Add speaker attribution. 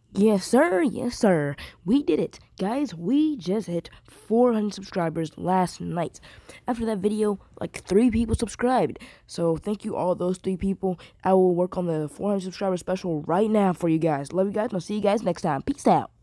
Speaker 1: Yes, sir. Yes, sir. We did it. Guys, we just hit 400 subscribers last night. After that video, like 3 people subscribed. So thank you all those 3 people. I will work on the 400 subscriber special right now for you guys. Love you guys, and I'll see you guys next time. Peace out.